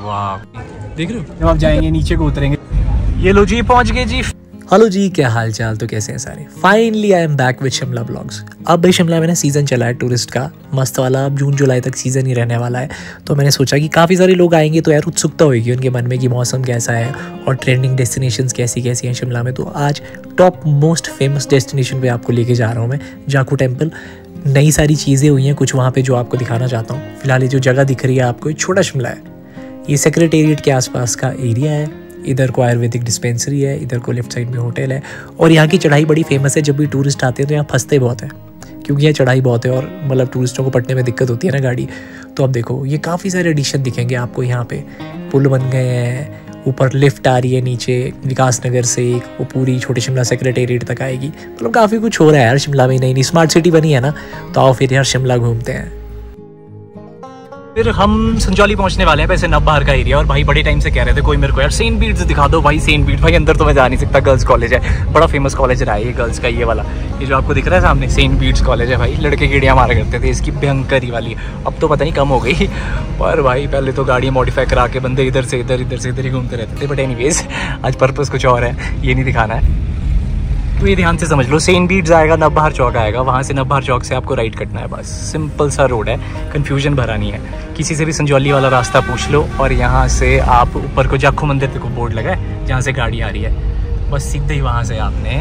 वाह, देख रहे हो जब आप जाएंगे नीचे को उतरेंगे। ये लो जी, पहुंच गए जी। हेलो जी, क्या हाल चाल, तो कैसे हैं सारे। Finally I am back with Shimla blogs. अब भाई शिमला में ना सीज़न चला है टूरिस्ट का मस्त वाला, अब जून जुलाई तक सीज़न ही रहने वाला है। तो मैंने सोचा कि काफ़ी सारे लोग आएंगे तो यार उत्सुकता होगी उनके मन में कि मौसम कैसा है और ट्रेंडिंग डेस्टिनेशंस कैसी कैसी हैं शिमला में। तो आज टॉप मोस्ट फेमस डेस्टिनेशन पे आपको लेके जा रहा हूँ मैं, जाखू टेम्पल। नई सारी चीज़ें हुई हैं कुछ वहाँ पे जो आपको दिखाना चाहता हूँ। फिलहाल ये जो जगह दिख रही है आपको, छोटा शिमला है, ये सेक्रेटेरिएट के आसपास का एरिया है। इधर को आयुर्वेदिक डिस्पेंसरी है, इधर को लेफ्ट साइड में होटल है। और यहाँ की चढ़ाई बड़ी फेमस है। जब भी टूरिस्ट आते हैं तो यहाँ फंसते बहुत हैं क्योंकि यहाँ चढ़ाई बहुत है और मतलब टूरिस्टों को पटने में दिक्कत होती है ना गाड़ी। तो अब देखो ये काफ़ी सारे एडिशन दिखेंगे आपको यहाँ पे। पुल बन गए हैं, ऊपर लिफ्ट आ रही है नीचे विकास नगर से, वो पूरी छोटे शिमला सेक्रेटेरिएट तक आएगी। मतलब काफ़ी कुछ हो रहा है यार शिमला में। नई स्मार्ट सिटी बनी है ना, तो आओ फिर यार शिमला घूमते हैं। फिर हम संजौली पहुंचने वाले हैं, वैसे नवबहार का एरिया। और भाई बड़े टाइम से कह रहे थे कोई मेरे को यार सेंट बीट्स दिखा दो भाई, सेंट बीट्स। भाई अंदर तो मैं जा नहीं सकता, गर्ल्स कॉलेज है, बड़ा फेमस कॉलेज रहा है ये गर्ल्स का। ये वाला ये जो आपको दिख रहा है सामने, सेंट बीट्स कॉलेज है भाई। लड़के कीड़ियाँ मारा करते थे इसकी, भयंकर ही वाली। अब तो पता नहीं कम हो गई, पर भाई पहले तो गाड़ी मॉडिफाई करा के बंदे इधर से इधर ही घूमते रहते थे। बट एनीवेज आज पर्पस कुछ और है, ये नहीं दिखाना है। तो ये ध्यान से समझ लो, सेंट बीट्स आएगा, नवबहार चौक आएगा, वहाँ से नवबहार चौक से आपको राइट कटना है बस। सिंपल सा रोड है, कन्फ्यूजन भरा नहीं है। किसी से भी संजौली वाला रास्ता पूछ लो और यहाँ से आप ऊपर को जाखू मंदिर तक बोर्ड लगा है जहाँ से गाड़ी आ रही है, बस सीधे ही वहाँ से आपने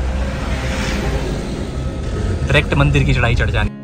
डायरेक्ट मंदिर की चढ़ाई चढ़ जानी।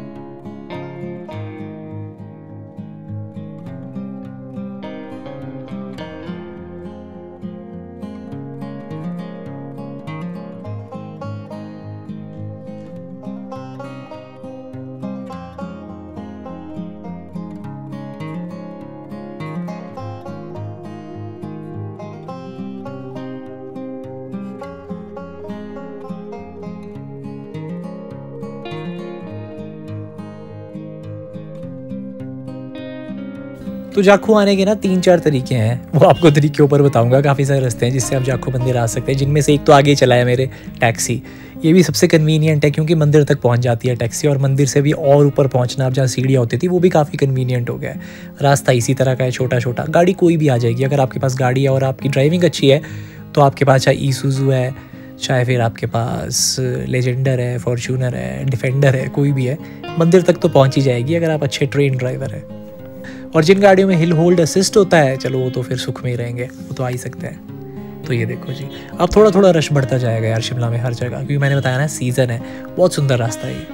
तो जाखू आने के ना 3-4 तरीके हैं, वो आपको तरीके ऊपर बताऊंगा। काफ़ी सारे रास्ते हैं जिससे आप जाखू मंदिर आ सकते हैं, जिनमें से एक तो आगे चला है मेरे टैक्सी। ये भी सबसे कन्वीनियंट है क्योंकि मंदिर तक पहुंच जाती है टैक्सी, और मंदिर से भी और ऊपर पहुंचना आप जहाँ सीढ़ियाँ होती थी वो भी काफ़ी कन्वीनियंट हो गया है। रास्ता इसी तरह का है, छोटा छोटा, गाड़ी कोई भी आ जाएगी। अगर आपके पास गाड़ी है और आपकी ड्राइविंग अच्छी है तो आपके पास चाहे ईसुज़ू है, चाहे फिर आपके पास लेजेंडर है, फॉर्च्यूनर है, डिफेंडर है, कोई भी है, मंदिर तक तो पहुँच ही जाएगी अगर आप अच्छे ट्रेन ड्राइवर है। और जिन गाड़ियों में हिल होल्ड असिस्ट होता है, चलो वो तो फिर सुख में ही रहेंगे, वो तो आ ही सकते हैं। तो ये देखो जी, अब थोड़ा थोड़ा रश बढ़ता जाएगा यार शिमला में हर जगह, क्योंकि मैंने बताया ना सीज़न है। बहुत सुंदर रास्ता है ये।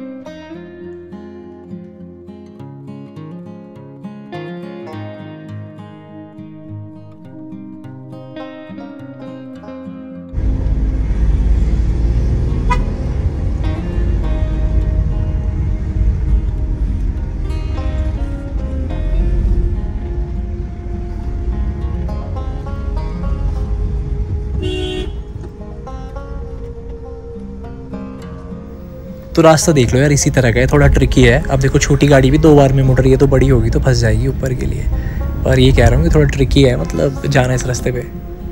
तो रास्ता देख लो यार, इसी तरह का है, थोड़ा ट्रिकी है। अब देखो छोटी गाड़ी भी 2 बार में मुड़ रही है, तो बड़ी होगी तो फंस जाएगी ऊपर के लिए। पर ये कह रहा हूँ कि थोड़ा ट्रिकी है, मतलब जाना इस रास्ते पे।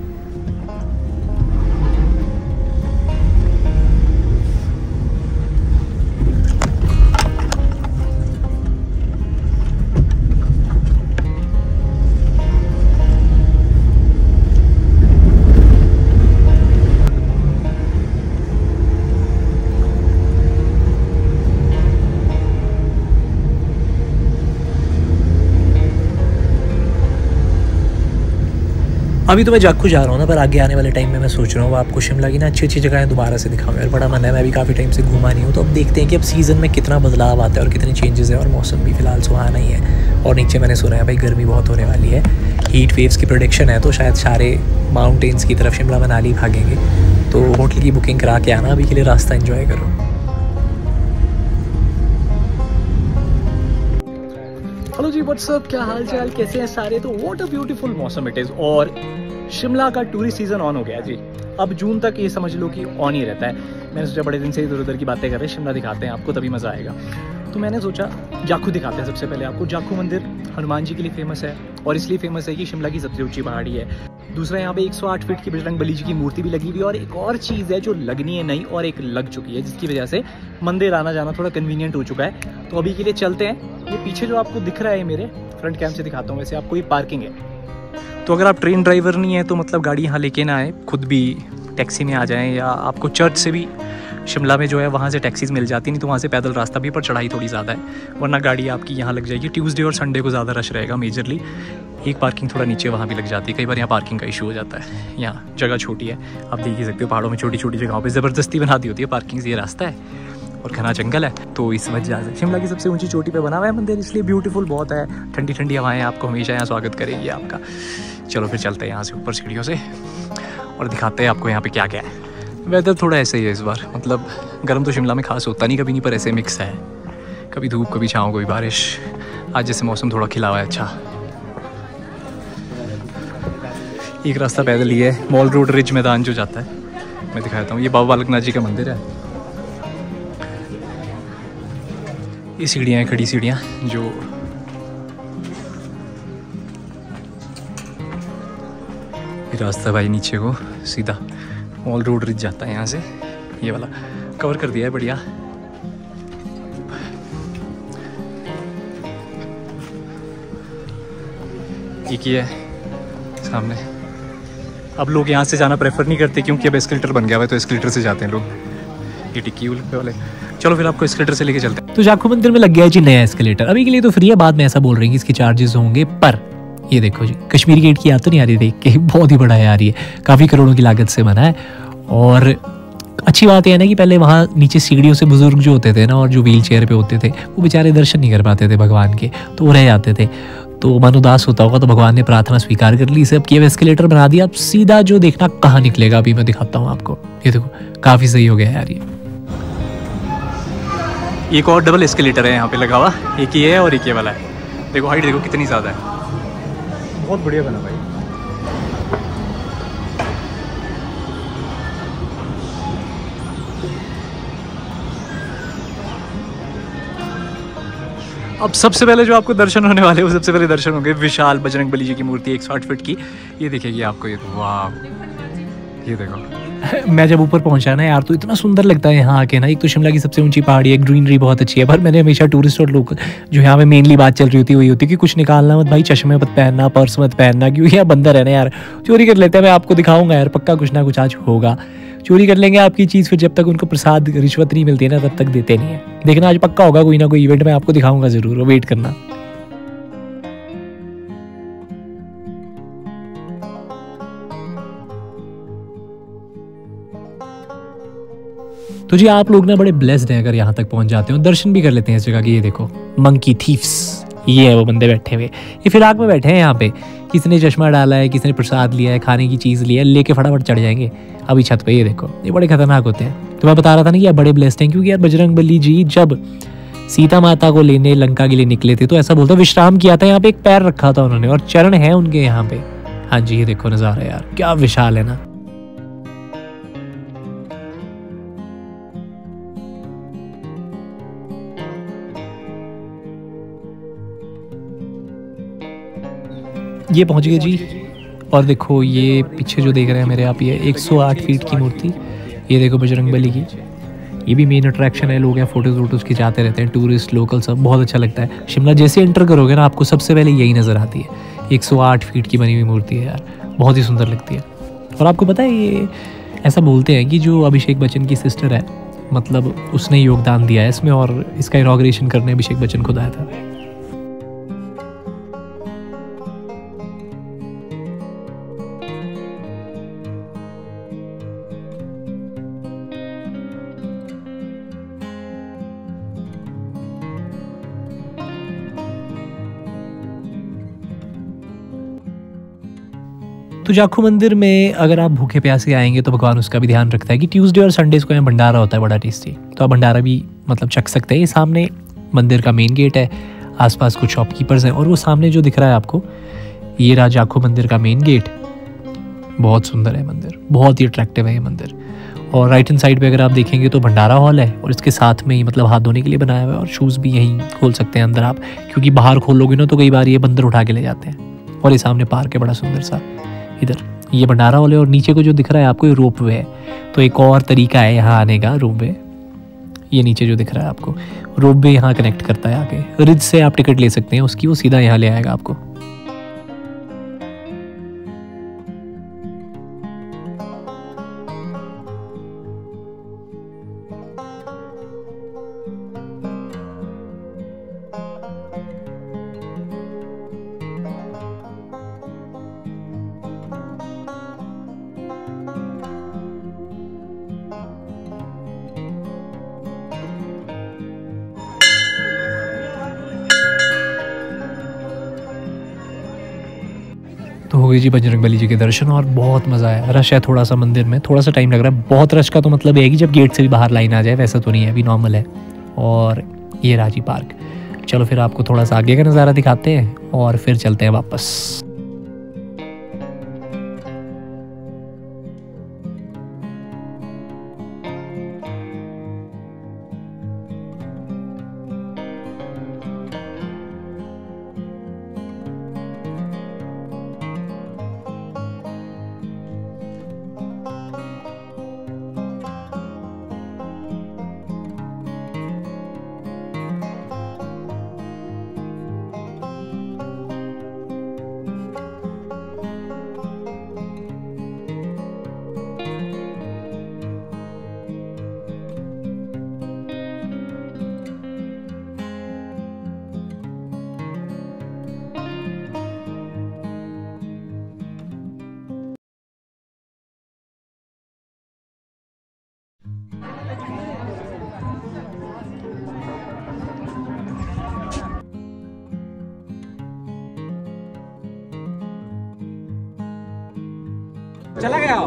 अभी तो मैं जाखू जा रहा हूँ ना, पर आगे आने वाले टाइम में मैं सोच रहा हूँ आपको शिमला की ना अच्छी अच्छी जगहें दोबारा से दिखाऊँ यार। बड़ा मन है, मैं भी काफ़ी टाइम से घूमा नहीं हूँ। तो अब देखते हैं कि अब सीज़न में कितना बदलाव आता है और कितने चेंजेस है। और मौसम भी फिलहाल सुहाना ही है। और नीचे मैंने सुना है भाई गर्मी बहुत होने वाली है, हीट वेव्स की प्रोडिक्शन है, तो शायद सारे माउंटेन्स की तरफ शिमला मनाली भागेंगे। तो होटल की बुकिंग करा के आना, अभी के लिए रास्ता एंजॉय करो। हेलो जी, व्हाट्सअप, क्या हाल चाल, कैसे हैं सारे। तो व्हाट अ ब्यूटीफुल मौसम इट इज़। और शिमला का टूरिस्ट सीज़न ऑन हो गया जी। अब जून तक ये समझ लो कि ऑन ही रहता है। मैंने सोचा बड़े दिन से इधर उधर की बातें कर रहे हैं, शिमला दिखाते हैं आपको, तभी मज़ा आएगा। तो मैंने सोचा जाखू दिखाते हैं सबसे पहले आपको। जाखू मंदिर हनुमान जी के लिए फेमस है, और इसलिए फेमस है कि शिमला की सबसे ऊंची पहाड़ी है। दूसरा यहाँ पे 108 फीट की बजरंगबली जी की मूर्ति भी लगी हुई है। और एक और चीज़ है जो लगनी है नई और एक लग चुकी है, जिसकी वजह से मंदिर आना जाना थोड़ा कन्वीनियंट हो चुका है। तो अभी के लिए चलते हैं। ये पीछे जो आपको दिख रहा है, मेरे फ्रंट कैम से दिखाता हूँ, वैसे आपको ये पार्किंग है। तो अगर आप ट्रेन ड्राइवर नहीं है तो मतलब गाड़ी यहाँ लेके ना आए, खुद भी टैक्सी में आ जाएँ, या आपको चर्च से भी शिमला में जो है वहाँ से टैक्सीज मिल जाती, नहीं तो वहाँ से पैदल रास्ता भी, पर चढ़ाई थोड़ी ज़्यादा है, वरना गाड़ी आपकी यहाँ लग जाएगी। ट्यूसडे और संडे को ज़्यादा रश रहेगा मेजरली। एक पार्किंग थोड़ा नीचे वहाँ भी लग जाती है, कई बार यहाँ पार्किंग का इशू हो जाता है। यहाँ जगह छोटी है, आप देख ही सकते हो, पहाड़ों में छोटी छोटी जगहों पे ज़बरदस्ती बना दी होती है पार्किंग से। ये रास्ता है और घना जंगल है, तो इस वजह से शिमला की सबसे ऊंची चोटी पे बना हुआ है मंदिर, इसलिए ब्यूटीफुल बहुत है। ठंडी ठंडी हवाएं आपको हमेशा यहाँ स्वागत करेगी आपका। चलो फिर चलते हैं यहाँ से ऊपर सीढ़ियों से और दिखाते हैं आपको यहाँ पे क्या क्या है। वेदर थोड़ा ऐसे ही है इस बार, मतलब गर्म तो शिमला में खास होता नहीं कभी नहीं, पर ऐसे मिक्स है, कभी धूप कभी छाँव कभी बारिश। आज जैसे मौसम थोड़ा खिला हुआ है अच्छा। एक रास्ता पैदल ही है, मॉल रोड रिज मैदान जो जाता है, मैं दिखाता हूँ। ये बाबा बालकनाथ जी का मंदिर है। ये सीढ़ियाँ हैं, खड़ी सीढ़ियाँ, जो ये रास्ता भाई नीचे को सीधा मॉल रोड रिज जाता है यहाँ से। ये वाला कवर कर दिया है बढ़िया। एक ही है सामने। अब लोग यहाँ से जाना प्रेफर नहीं करते क्योंकि अब एस्केलेटर बन गया हुआ है, तो एस्केलेटर से जाते हैं लोग, ये टिक्की वाले। चलो फिर आपको एस्केलेटर से लेके चलते हैं। तो जाखू मंदिर में लग गया है जी नया एस्केलेटर। अभी के लिए तो फ्री है, बाद में ऐसा बोल रहे हैं कि इसके चार्जेस होंगे। पर ये देखो जी, कश्मीरी गेट की याद तो नहीं आ रही देख के, बहुत ही बड़ा है यार, ये काफ़ी करोड़ों की लागत से बना है। और अच्छी बात यह है ना कि पहले वहाँ नीचे सीढ़ियों से बुजुर्ग जो होते थे ना, और जो व्हील चेयर पे होते थे, वो बेचारे दर्शन नहीं कर पाते थे भगवान के, तो वो रह जाते थे। तो मन उदास होता होगा, तो भगवान ने प्रार्थना स्वीकार कर ली, इसे अब किए एस्केलेटर बना दिया। अब सीधा जो देखना कहाँ निकलेगा अभी मैं दिखाता हूँ आपको। ये देखो काफ़ी सही हो गया यार ये। एक और डबल एस्केलेटर है यहाँ पे लगा हुआ, एक ये है और एक ये वाला है। देखो हाइट देखो कितनी ज़्यादा है, बहुत बढ़िया बना भाई। अब सबसे पहले जो आपको दर्शन होने वाले वो सबसे पहले दर्शन होंगे विशाल बजरंगबली जी की मूर्ति 160 फीट की। ये दिखेगी आपको, ये वाह, ये देखो। मैं जब ऊपर पहुंचा ना यार, तो इतना सुंदर लगता है यहाँ आके ना। एक तो शिमला की सबसे ऊंची पहाड़ी है, ग्रीनरी बहुत अच्छी है, पर मैंने हमेशा टूरिस्ट और लोग जो यहाँ पे मेनली बात चल रही होती है वही होती है कि कुछ निकालना मत भाई, चश्मे मत पहनना, पर्स मत पहनना, क्योंकि यहाँ बंदर है ना यार, चोरी कर लेते हैं। मैं आपको दिखाऊंगा यार, पक्का कुछ ना कुछ आज होगा, चोरी कर लेंगे आपकी चीज़। फिर जब तक उनको प्रसाद रिश्वत नहीं मिलती है ना, तब तक देते नहीं है। देखना आज पक्का होगा कोई ना कोई इवेंट, मैं आपको दिखाऊंगा जरूर, वेट करना। तो जी आप लोग ना बड़े ब्लेस्ड हैं अगर यहाँ तक पहुँच जाते हो, दर्शन भी कर लेते हैं इस जगह की। ये देखो मंकी थीफ्स, ये है वो बंदे बैठे हुए, ये फिराक में बैठे हैं यहाँ पे। किसने चश्मा डाला है, किसने प्रसाद लिया है, खाने की चीज़ लिया है, लेके फटाफट चढ़ जाएंगे अभी छत पे। ये देखो ये बड़े खतरनाक होते हैं। तो मैं बता रहा था ना कि यार बड़े ब्लेस्ड हैं, क्योंकि यार बजरंगबली जी जब सीता माता को लेने लंका के लिए निकले थे, तो ऐसा बोलते विश्राम किया था यहाँ पे, एक पैर रखा था उन्होंने, और चरण है उनके यहाँ पे। हाँ जी, ये देखो नज़ारा यार क्या विशाल है ना। ये पहुंच गए जी। और देखो ये पीछे जो देख रहे हैं मेरे आप, ये 108 फीट की मूर्ति, ये देखो बजरंगबली की। ये भी मेन अट्रैक्शन है, लोग यहाँ फोटोज वोटोज खिंचाते रहते हैं, टूरिस्ट लोकल सब, बहुत अच्छा लगता है। शिमला जैसे एंटर करोगे ना, आपको सबसे पहले यही नज़र आती है। 108 फीट की बनी हुई मूर्ति है यार, बहुत ही सुंदर लगती है। और आपको पता है ये ऐसा बोलते हैं कि जो अभिषेक बच्चन की सिस्टर है, मतलब उसने योगदान दिया है इसमें, और इसका इनॉग्रेशन करने अभिषेक बच्चन खुद आया था। तो जाखू मंदिर में अगर आप भूखे प्यासे आएंगे तो भगवान उसका भी ध्यान रखता है कि ट्यूसडे और संडेज को यहाँ भंडारा होता है बड़ा टेस्टी, तो आप भंडारा भी मतलब चख सकते हैं। ये सामने मंदिर का मेन गेट है, आसपास कुछ शॉपकीपर्स हैं, और वो सामने जो दिख रहा है आपको, ये रहा जाखू मंदिर का मेन गेट। बहुत सुंदर है मंदिर, बहुत ही अट्रैक्टिव है ये मंदिर। और राइट हैंड साइड पे अगर आप देखेंगे तो भंडारा हॉल है, और इसके साथ में ही मतलब हाथ धोने के लिए बनाया हुआ है, और शूज़ भी यहीं खोल सकते हैं अंदर आप, क्योंकि बाहर खोलोगे ना तो कई बार ये बंदर उठा के ले जाते हैं। और ये सामने पार्क है बड़ा सुंदर सा, इधर ये भंडारा हॉल है और नीचे को जो दिख रहा है आपको ये रोप वे है। तो एक और तरीका है यहाँ आने का, रोप वे। ये नीचे जो दिख रहा है आपको रोप वे यहाँ कनेक्ट करता है आके। रिज से आप टिकट ले सकते हैं उसकी, वो सीधा यहाँ ले आएगा आपको। तो हो गई जी बजरंगबली जी के दर्शन और बहुत मज़ा आया। रश है थोड़ा सा मंदिर में, थोड़ा सा टाइम लग रहा है। बहुत रश का तो मतलब है कि जब गेट से भी बाहर लाइन आ जाए, वैसा तो नहीं है, अभी नॉर्मल है। और ये राजी पार्क। चलो फिर आपको थोड़ा सा आगे का नज़ारा दिखाते हैं और फिर चलते हैं वापस। चला गया।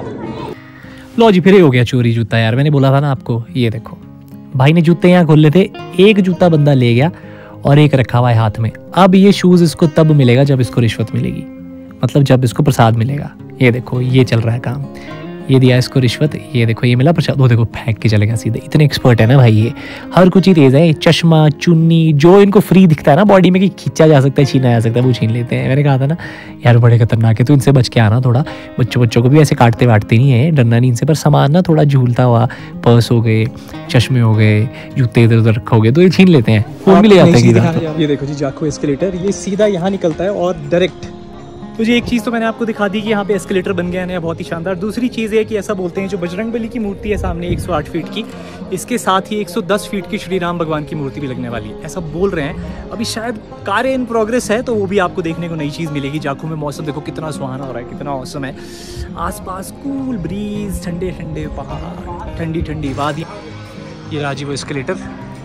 लो जी, फिर ही हो गया चोरी जूता यार। मैंने बोला था ना आपको। ये देखो भाई ने जूते यहाँ खोले थे, एक जूता बंदा ले गया और एक रखा हुआ है हाथ में। अब ये शूज इसको तब मिलेगा जब इसको रिश्वत मिलेगी, मतलब जब इसको प्रसाद मिलेगा। ये देखो ये चल रहा है काम। ये दिया इसको रिश्वत, ये देखो ये मिला प्रसाद, वो देखो फेंक के चले गया सीधे। इतने एक्सपर्ट है ना भाई, ये हर कुछ ही तेज है। चश्मा, चुन्नी, जो इनको फ्री दिखता है ना बॉडी में कि खींचा जा सकता है, छीना जा सकता है, वो छीन लेते हैं। मैंने कहा था ना यार बड़े खतरनाक है, तो इनसे बच के आना थोड़ा। बच्चों को भी ऐसे काटते वाटते नहीं है, डरना नहीं इनसे। पर सामान ना थोड़ा झूलता हुआ, पर्स हो गए, चश्मे हो गए, जूते इधर उधर रखा हो गए, तो ये छीन लेते हैं, फोन भी ले जाते हैं। ये देखो जी जाखू एस्केलेटर, ये सीधा यहाँ निकलता है और डायरेक्ट। तो जी एक चीज़ तो मैंने आपको दिखा दी कि यहाँ पे एस्केलेटर बन गया है, बहुत ही शानदार। दूसरी चीज़ है कि ऐसा बोलते हैं जो बजरंगबली की मूर्ति है सामने 108 फीट की, इसके साथ ही 110 फीट की श्री राम भगवान की मूर्ति भी लगने वाली है, ऐसा बोल रहे हैं। अभी शायद कार्य इन प्रोग्रेस है, तो वो भी आपको देखने को नई चीज़ मिलेगी। जाखू में मौसम देखो कितना सुहाना हो रहा है, कितना औसम है। आसपास कूल ब्रीज, ठंडे ठंडे पहाड़, ठंडी ठंडी वादी। ये राजीव एस्केलेटर।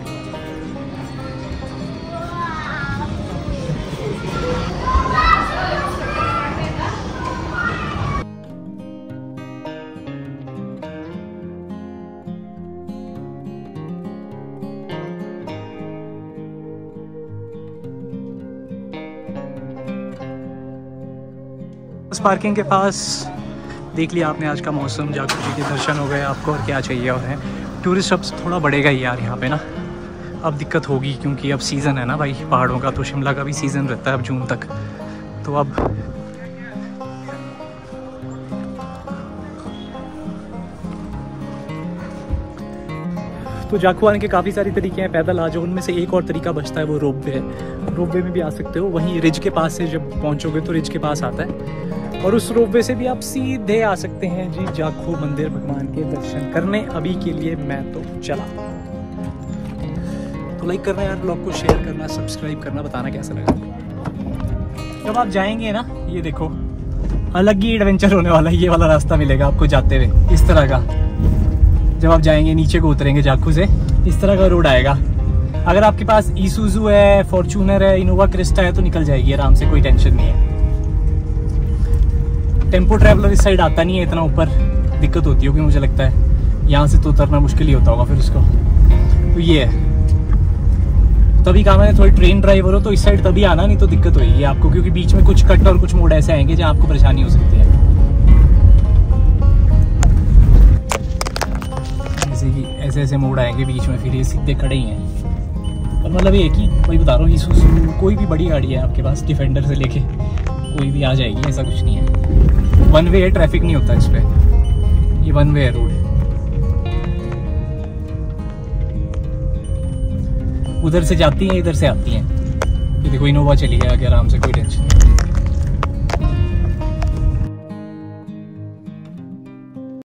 पार्किंग के पास देख लिया आपने आज का मौसम, जाखू जी के दर्शन हो गए आपको, और क्या चाहिए। और है टूरिस्ट अब थोड़ा बढ़ेगा ही यार यहाँ पे ना, अब दिक्कत होगी क्योंकि अब सीज़न है ना भाई पहाड़ों का। तो शिमला का भी सीज़न रहता है अब जून तक, तो अब तो जाखू आने के काफ़ी सारे तरीके हैं। पैदल आ जाओ, उनमें से एक और तरीका बचता है, वो रोप वे है। रोप वे में भी आ सकते हो, वहीं रिज के पास से जब पहुँचोगे तो रिज के पास आता है, और उस रोप वे से भी आप सीधे आ सकते हैं जी जाखू मंदिर भगवान के दर्शन करने। अभी के लिए मैं तो चला। तो लाइक करना यार, ब्लॉग को शेयर करना, सब्सक्राइब करना, बताना कैसा लगा। जब आप जाएंगे ना, ये देखो अलग ही एडवेंचर होने वाला है। ये वाला रास्ता मिलेगा आपको जाते हुए इस तरह का। जब आप जाएंगे नीचे को उतरेंगे जाखू से, इस तरह का रोड आएगा। अगर आपके पास ईसुजू है, फॉर्च्यूनर है, इनोवा क्रिस्टा है तो निकल जाएगी आराम से, कोई टेंशन नहीं है। टेम्पो ट्रैवलर इस साइड आता नहीं है, इतना ऊपर दिक्कत होती होगी मुझे लगता है। यहाँ से तो उतरना मुश्किल ही होता होगा फिर उसको। तो ये है, तभी कहा मैंने थोड़ी ट्रेन ड्राइवर हो तो इस साइड तभी आना, नहीं तो दिक्कत होगी आपको, क्योंकि बीच में कुछ कट और कुछ मोड़ ऐसे आएंगे जहाँ आपको परेशानी हो सकती है। जैसे कि ऐसे ऐसे मोड़ आएंगे बीच में, फिर ये सीधे खड़े ही हैं। और मतलब ये कि वही बता रहा हूँ, कोई भी बड़ी गाड़ी है आपके पास, डिफेंडर से लेके कोई भी आ जाएगी, ऐसा कुछ नहीं है। वन वे है, ट्रैफिक नहीं होता इस पे, ये वन वे है रोड। उधर से जाती हैं, इधर से आती हैं। ये देखो इनोवा चली गई आगे आराम से, कोई टेंशन नहीं।